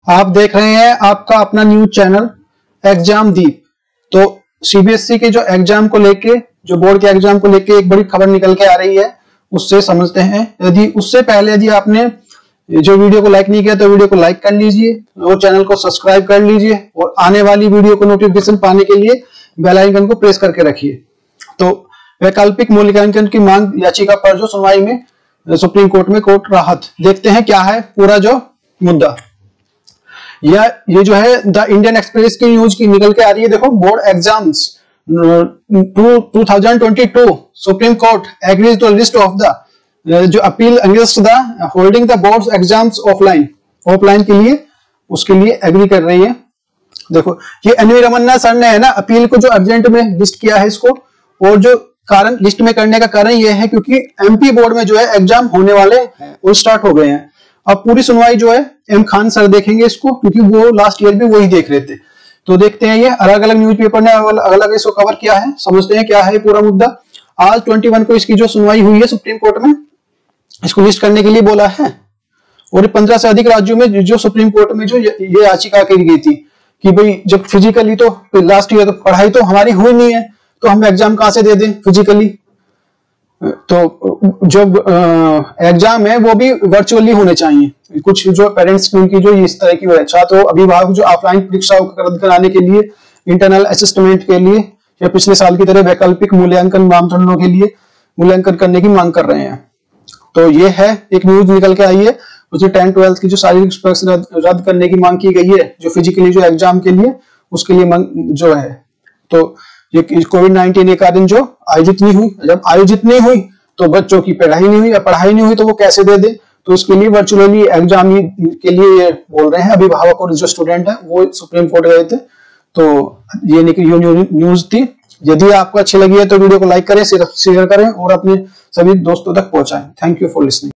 आप देख रहे हैं आपका अपना न्यूज चैनल एग्जाम दीप। तो सीबीएसई के जो एग्जाम को लेके, जो बोर्ड के एग्जाम को लेके एक बड़ी खबर निकल के आ रही है, उससे समझते हैं। यदि उससे पहले यदि आपने जो वीडियो को लाइक नहीं किया तो वीडियो को लाइक कर लीजिए और चैनल को सब्सक्राइब कर लीजिए और आने वाली वीडियो को नोटिफिकेशन पाने के लिए बेल आइकन को प्रेस करके रखिए। तो वैकल्पिक मूल्यांकन की मांग याचिका पर जो सुनवाई में सुप्रीम कोर्ट में कोर्ट राहत, देखते हैं क्या है पूरा जो मुद्दा। ये जो है द इंडियन एक्सप्रेस की न्यूज की निकल के आ रही है। देखो, board exams 2022 supreme court agrees to list of the जो appeal against the holding the boards exams offline के लिए, उसके लिए एग्री कर रही है। देखो, ये एनवी रमन्ना सर ने है ना अपील को जो अर्जेंट में लिस्ट किया है इसको, और जो कारण लिस्ट में करने का कारण ये है क्योंकि एमपी बोर्ड में जो है एग्जाम होने वाले हैं और स्टार्ट हो गए हैं। अब पूरी सुनवाई जो है एम खान सर देखेंगे इसको, क्योंकि वो लास्ट ईयर भी वही देख रहे थे। तो देखते हैं, ये अलग अलग न्यूज़पेपर ने अलग अलग इसको कवर किया है, समझते हैं क्या है पूरा मुद्दा। आज 21 को इसकी जो सुनवाई हुई है सुप्रीम कोर्ट में, इसको लिस्ट करने के लिए बोला है। और 15 से अधिक राज्यों में जो सुप्रीम कोर्ट में जो ये याचिका की गई थी कि भाई जब फिजिकली तो लास्ट ईयर तो पढ़ाई तो हमारी हुई नहीं है, तो हम एग्जाम कहां से दे दें फिजिकली। तो जो एग्जाम है वो भी वर्चुअली होने चाहिए। कुछ जो पेरेंट्स उनकी जो इस तरह की छात्र अभिभावक जो ऑफलाइन परीक्षाओं को रद्द कराने के लिए, इंटरनल असेसमेंट के लिए या पिछले साल की तरह वैकल्पिक मूल्यांकन मापदंडों के लिए मूल्यांकन करने की मांग कर रहे हैं। तो ये है एक न्यूज निकल के आई है। उसमें 10-12 की जो शारीरिक परीक्षा रद्द करने की मांग की गई है, जो फिजिकली जो एग्जाम के लिए उसके लिए मांग जो है। तो ये कोविड-19 के कारण जो आयोजित नहीं हुई, जब आयोजित नहीं हुई तो बच्चों की पढ़ाई नहीं हुई या पढ़ाई नहीं हुई तो वो कैसे दे दे। तो इसके लिए वर्चुअली एग्जाम के लिए बोल रहे हैं अभिभावक और जो स्टूडेंट है वो सुप्रीम कोर्ट गए थे। तो ये न्यूज थी। यदि आपको अच्छी लगी है तो वीडियो को लाइक करें, शेयर करें और अपने सभी दोस्तों तक पहुंचाएं। Thank you for listening.